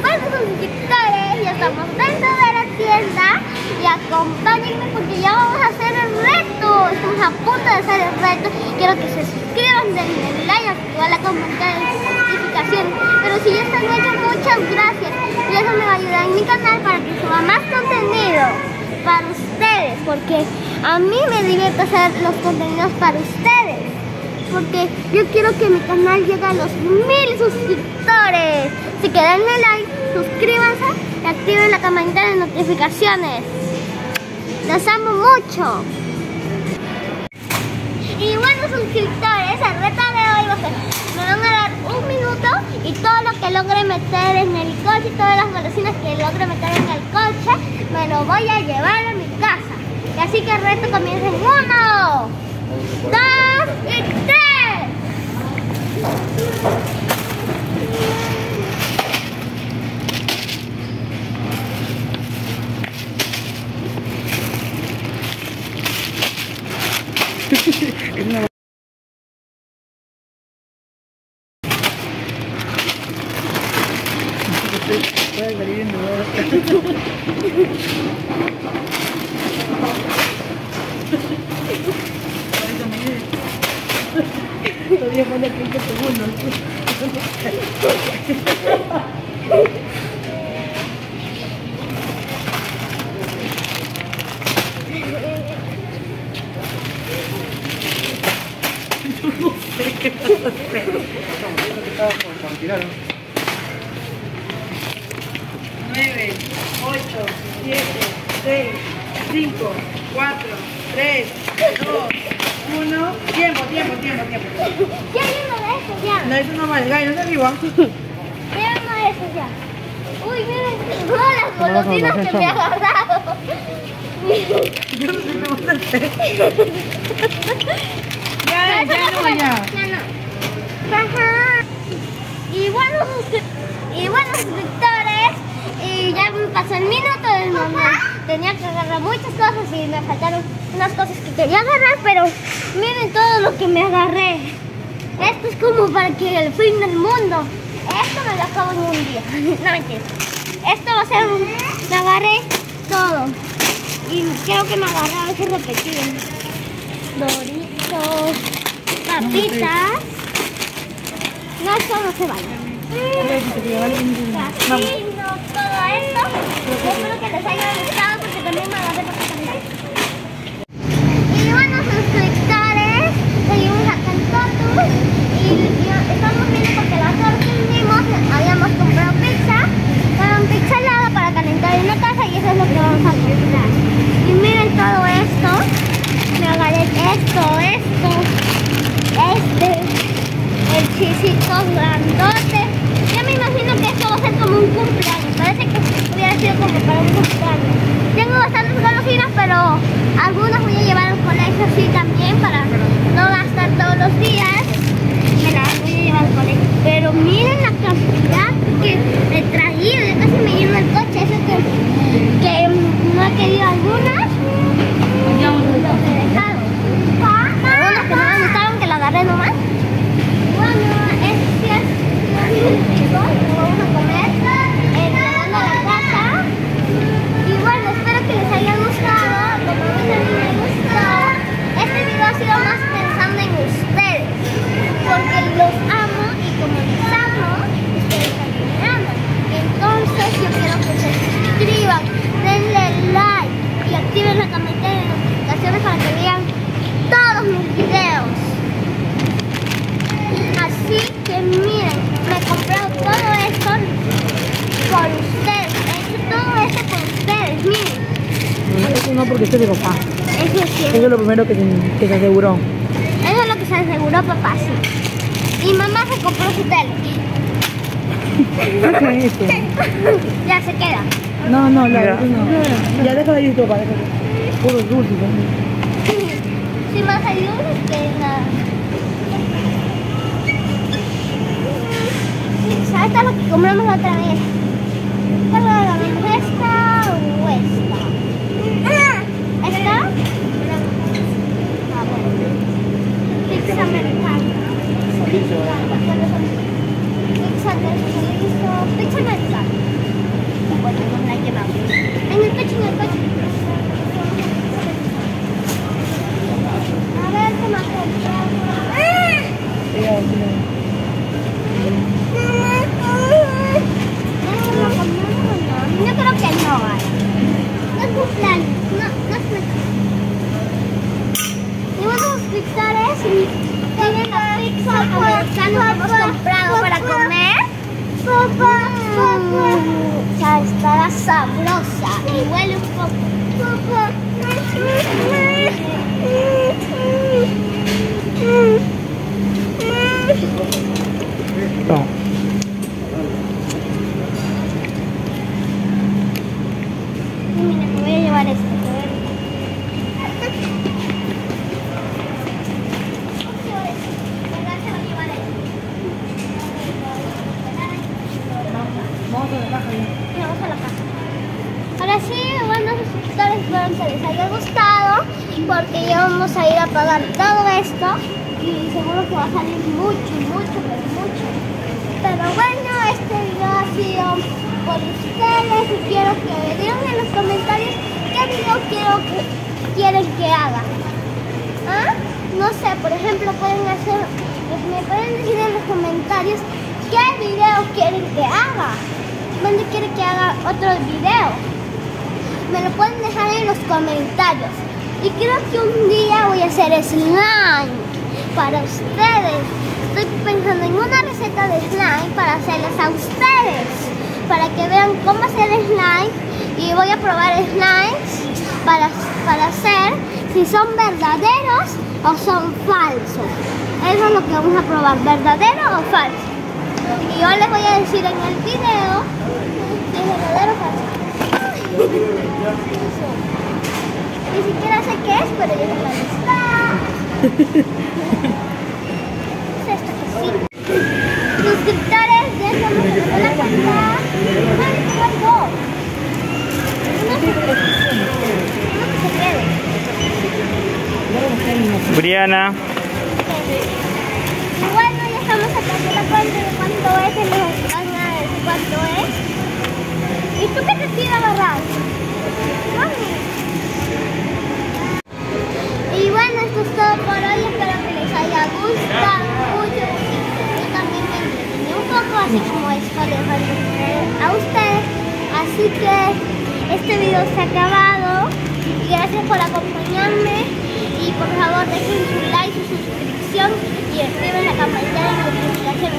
bueno, suscriptores, ya estamos dentro de la tienda y acompáñenme porque ya vamos a hacer el reto. Estamos a punto de hacer el reto. Quiero que se suscriban, denle like, activar la campanita de notificaciones. Pero si ya están hechos, muchas gracias. Y eso me va a ayudar en mi canal para que suba más contenido para ustedes, porque a mí me divierte hacer los contenidos para ustedes, porque yo quiero que mi canal llegue a los 1000 suscriptores. Así que denle like, suscríbanse y activen la campanita de notificaciones. Los amo mucho. Y bueno, suscriptores, el reto de hoy va a ser, me van a dar 1 minuto y todo lo que logre meter en el coche, todas las golosinas que logre meter en el coche, me lo voy a llevar a mi casa. Y así que el reto comienza en 1, 2 y 3. Todavía falta 30 segundos. No sé qué vas a hacer. 9, 8, 7, 6, 5, 4, 3, 2, 1. Tiempo. ¿Qué viendo de eso ya? No, eso no vale, Gay, no se arriba. Miren de eso ya. Uy, miren todas las golosinas que me ha agarrado. Yo no sé qué vamos a hacer. Ya no. Ajá. Y bueno, suscriptores, y ya me pasó el minuto del momento. Tenía que agarrar muchas cosas y me faltaron unas cosas que quería agarrar, pero miren todo lo que me agarré. Esto es como para que el fin del mundo. Esto me lo acabo en un día. No mentira. Esto va a ser me agarré todo. Y creo que me agarré a veces repetido. Doritos, papitas. No, esto no se vale. Casino, todo esto. Espero que les haya gustado porque también me agarré papitas. Y bueno, suscriptores, seguimos acá en Totus y estamos viendo porque la otra vez que vinimos habíamos comprado pizza, pero pizza helada para calentar en la casa y eso es lo que vamos a comprar. Y miren todo esto, me agarré el chisito grandote. Yo me imagino que esto va a ser como un cumpleaños, parece que hubiera sido como para un cumpleaños. Tengo bastantes golosinas, pero algunas voy a llevar al colegio así también para no gastar todos los días. Me las voy a llevar al colegio. Pero miren la cantidad que he traído. Yo casi me llevo el coche. Eso que no he querido algunas. Los he dejado. Algunas que no me gustaron, que la agarré nomás. Bueno, vamos a comer llegando a la casa. Y bueno, espero que les haya gustado, como a mí también me gustó. Este video ha sido más pensando en ustedes, porque los amo y como los amo, ustedes también me aman. Entonces yo quiero que se suscriban, denle like y activen la campanita de notificaciones para que vean todos mis videos. Así que miren, me he comprado todo esto por ustedes. He hecho todo esto por ustedes, miren. Eso no, porque esto es de papá. Eso sí. Eso es lo primero que se aseguró. Eso es lo que se aseguró papá, sí. Y mamá se compró su tele. ¿Qué es esto? Ya se queda. No, no. Ya deja de ir papá, déjalo. Puro dulce también. Si más hay dulces que nada. ¿Sabes todo lo que compramos la otra vez? ¿Cuál era? ¿Esta o esta? ¿Esta? Ah, bueno. Pizza americana. Pizza pizza de chorizo, pizza no es carne. Bueno, no la llevamos. En el pecho, en el pecho. A ver, ¿qué más yo creo que no hay. No es cumpleaños, no es y unos suscriptores tienen la pizza americana que hemos comprado para comer. Ya estará sabrosa y huele un poco. No. Mira, me voy a llevar esto. Vamos a la caja ya. Vamos a la casa. Ahora sí, bueno, suscriptores, espero que les haya gustado porque ya vamos a ir a pagar todo esto y seguro que va a salir mucho. Pero bueno, este video ha sido por ustedes y quiero que me digan en los comentarios qué video quieren que haga. ¿Ah? No sé, por ejemplo, me pueden decir en los comentarios qué video quieren que haga. ¿Dónde quieren que haga otro video? Me lo pueden dejar en los comentarios. Y creo que un día voy a hacer slime para ustedes. Estoy pensando en una receta de slime para hacerles a ustedes, para que vean cómo hacer slime, y voy a probar slimes para hacer si son verdaderos o son falsos. Eso es lo que vamos a probar, verdadero o falso. Y yo les voy a decir en el video si es verdadero o falso. Ni siquiera sé qué es, pero ya sé dónde está. Suscriptores, déjame la cuenta. Briana. Y bueno, ya estamos sacando la cuenta de cuánto es, y nos van a decir cuánto es. ¿Y tú qué te quieres agarrar? Y bueno, esto es todo por hoy, espero que les haya gustado mucho. Yo también me entretuve un poco, así como esto les va a entretener a ustedes. Así que este video se ha acabado y gracias por acompañarme. Y por favor dejen su like, su suscripción y activen la campanita de notificación